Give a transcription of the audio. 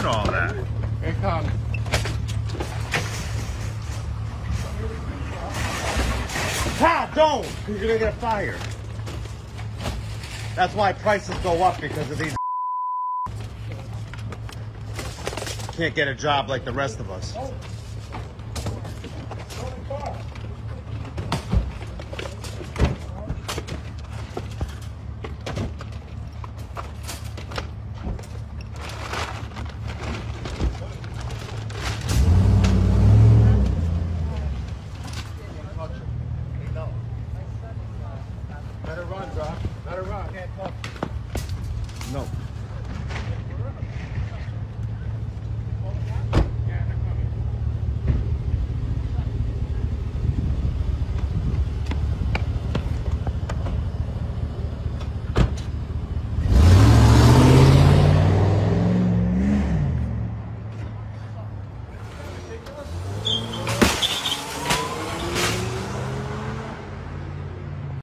at all that? Here it comes. Ha! Don't! Because you're gonna get fired. That's why prices go up, because of these. Can't get a job like the rest of us. Let her run, bro. Let her run. No.